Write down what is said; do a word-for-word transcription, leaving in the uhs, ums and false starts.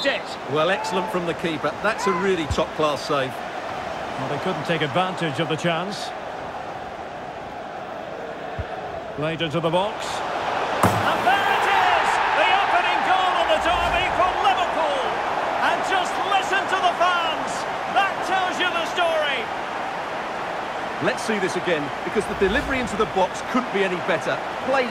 saved it. Well, excellent from the keeper. That's a really top-class save. Well, they couldn't take advantage of the chance. Played into the box. And there it is! The opening goal in the derby from Liverpool. And just listen to the fans. That tells you the story. Let's see this again, because the delivery into the box couldn't be any better. Play